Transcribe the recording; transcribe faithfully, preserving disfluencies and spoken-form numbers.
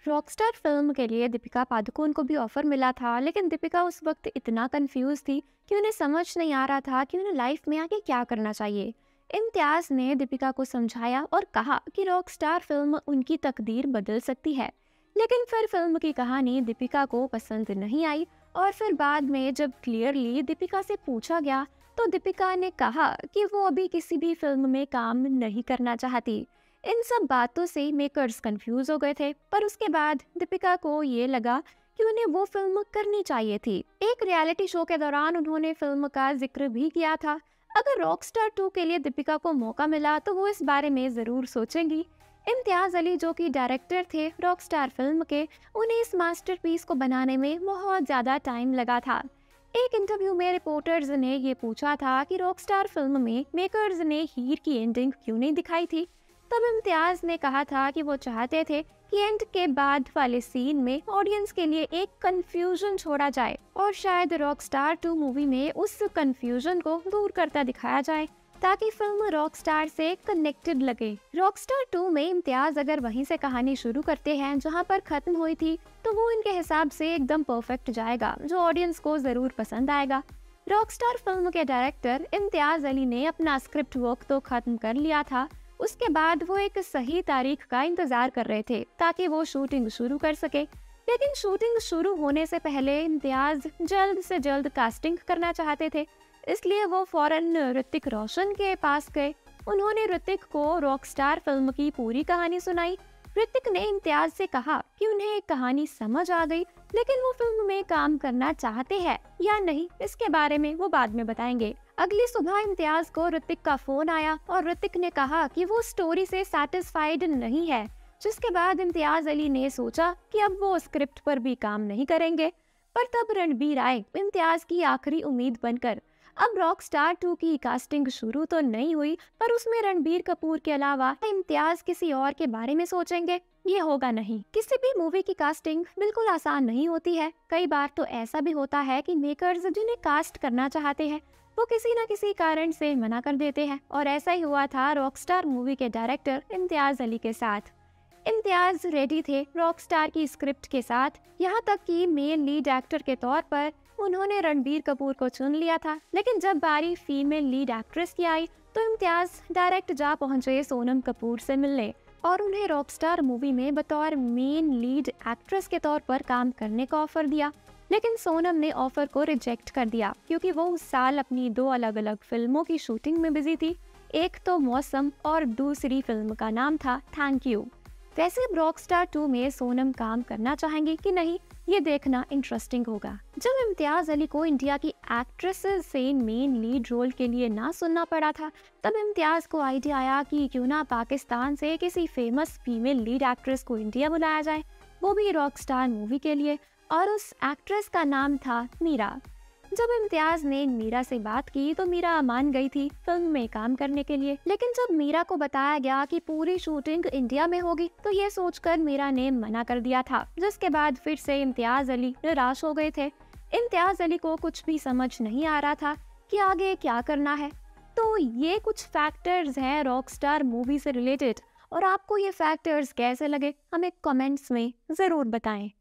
Rockstar film के लिए दीपिका पादुकोण को भी ऑफर मिला था, लेकिन दीपिका उस वक्त इतना कंफ्यूज थी कि उन्हें समझ नहीं आ रहा था कि उन्हें लाइफ में आगे क्या करना चाहिए। इम्तियाज ने दीपिका को समझाया और कहा कि रॉकस्टार फिल्म उनकी तकदीर बदल सकती है। लेकिन फिर फिल्म की कहानी दीपिका को पसंद नहीं आई और फिर बाद में जब क्लियरली दीपिका से पूछा गया तो दीपिका ने कहा कि वो अभी किसी भी फिल्म में काम नहीं करना चाहती। इन सब बातों से मेकर्स कंफ्यूज हो गए थे, पर उसके बाद दीपिका को ये लगा कि उन्हें वो फिल्म करनी चाहिए थी। एक रियलिटी शो के दौरान उन्होंने फिल्म का जिक्र भी किया था। अगर रॉकस्टार टू के लिए दीपिका को मौका मिला तो वो इस बारे में जरूर सोचेंगी। इम्तियाज अली, जो कि डायरेक्टर थे रॉकस्टार फिल्म के, उन्हें इस मास्टरपीस को बनाने में बहुत ज्यादा टाइम लगा था। एक इंटरव्यू में रिपोर्टर्स ने ये पूछा था कि रॉकस्टार फिल्म में मेकर्स ने हीर की एंडिंग क्यों नहीं दिखाई थी। तब इम्तियाज ने कहा था कि वो चाहते थे कि एंड के बाद वाले सीन में ऑडियंस के लिए एक कंफ्यूजन छोड़ा जाए और शायद रॉकस्टार टू मूवी में उस कंफ्यूजन को दूर करता दिखाया जाए ताकि फिल्म रॉकस्टार से कनेक्टेड लगे। रॉकस्टार टू में इम्तियाज अगर वहीं से कहानी शुरू करते हैं जहां पर खत्म हुई थी तो वो इनके हिसाब से एकदम परफेक्ट जाएगा, जो ऑडियंस को जरूर पसंद आएगा। रॉकस्टार फिल्म के डायरेक्टर इम्तियाज अली ने अपना स्क्रिप्ट वर्क तो खत्म कर लिया था। उसके बाद वो एक सही तारीख का इंतजार कर रहे थे ताकि वो शूटिंग शुरू कर सके। लेकिन शूटिंग शुरू होने से पहले इम्तियाज जल्द से जल्द कास्टिंग करना चाहते थे, इसलिए वो फौरन ऋतिक रोशन के पास गए। उन्होंने ऋतिक को रॉकस्टार फिल्म की पूरी कहानी सुनाई। ऋतिक ने इम्तियाज से कहा कि उन्हें एक कहानी समझ आ गई, लेकिन वो फिल्म में काम करना चाहते हैं या नहीं इसके बारे में वो बाद में बताएंगे। अगली सुबह इम्तियाज को ऋतिक का फोन आया और ऋतिक ने कहा कि वो स्टोरी से सैटिस्फाइड नहीं है, जिसके बाद इम्तियाज अली ने सोचा कि अब वो स्क्रिप्ट पर भी काम नहीं करेंगे। पर तब रणबीर आए इम्तियाज की आखिरी उम्मीद बनकर। अब रॉकस्टार टू की कास्टिंग शुरू तो नहीं हुई, पर उसमें रणबीर कपूर के अलावा इम्तियाज किसी और के बारे में सोचेंगे, ये होगा नहीं। किसी भी मूवी की कास्टिंग बिल्कुल आसान नहीं होती है। कई बार तो ऐसा भी होता है कि मेकर्स जिन्हें कास्ट करना चाहते हैं वो किसी न किसी कारण से मना कर देते हैं, और ऐसा ही हुआ था रॉकस्टार मूवी के डायरेक्टर इम्तियाज अली के साथ। इम्तियाज रेडी थे रॉकस्टार की स्क्रिप्ट के साथ, यहाँ तक कि मेन लीड एक्टर के तौर पर उन्होंने रणबीर कपूर को चुन लिया था। लेकिन जब बारी फीमेल लीड एक्ट्रेस की आई तो इम्तियाज डायरेक्ट जा पहुंचे सोनम कपूर से मिलने और उन्हें रॉकस्टार मूवी में बतौर मेन लीड एक्ट्रेस के तौर पर काम करने का ऑफर दिया। लेकिन सोनम ने ऑफर को रिजेक्ट कर दिया क्योंकि वो उस साल अपनी दो अलग अलग फिल्मों की शूटिंग में बिजी थी। एक तो मौसम और दूसरी फिल्म का नाम था थैंक यू। वैसे रॉकस्टार टू में सोनम काम करना चाहेंगी कि नहीं, ये देखना इंटरेस्टिंग होगा। जब इम्तियाज अली को इंडिया की एक्ट्रेसेस से मेन लीड रोल के लिए ना सुनना पड़ा था, तब इम्तियाज को आइडिया आया कि क्यों ना पाकिस्तान से किसी फेमस फीमेल लीड एक्ट्रेस को इंडिया बुलाया जाए, वो भी रॉकस्टार मूवी के लिए, और उस एक्ट्रेस का नाम था मीरा। जब इम्तियाज ने मीरा से बात की तो मीरा मान गई थी फिल्म में काम करने के लिए। लेकिन जब मीरा को बताया गया कि पूरी शूटिंग इंडिया में होगी तो ये सोचकर मीरा ने मना कर दिया था, जिसके बाद फिर से इम्तियाज अली निराश हो गए थे। इम्तियाज अली को कुछ भी समझ नहीं आ रहा था कि आगे क्या करना है। तो ये कुछ फैक्टर्स हैं रॉकस्टार मूवी से रिलेटेड, और आपको ये फैक्टर्स कैसे लगे हमें कमेंट्स में जरूर बताएं।